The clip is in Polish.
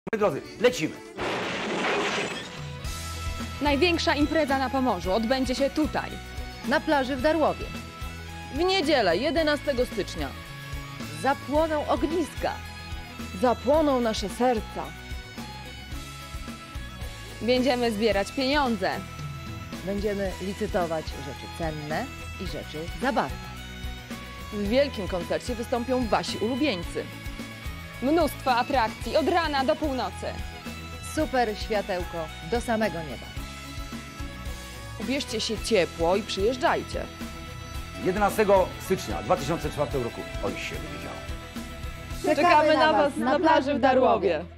Moi drodzy, lecimy. Największa impreza na Pomorzu odbędzie się tutaj. Na plaży w Darłowie. W niedzielę, 11 stycznia. Zapłoną ogniska. Zapłoną nasze serca. Będziemy zbierać pieniądze. Będziemy licytować rzeczy cenne i rzeczy zabawne. W wielkim koncercie wystąpią wasi ulubieńcy. Mnóstwo atrakcji od rana do północy. Super światełko do samego nieba. Ubierzcie się ciepło i przyjeżdżajcie. 11 stycznia 2004 roku. O, już się dowiedziało. Czekamy na was na plaży w Darłowie.